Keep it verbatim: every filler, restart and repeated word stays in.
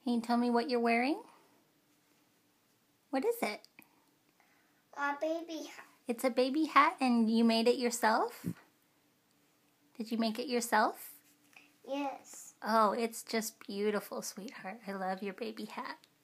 Can you tell me what you're wearing? What is it? A baby hat. It's a baby hat and you made it yourself? Did you make it yourself? Yes. Oh, it's just beautiful, sweetheart. I love your baby hat.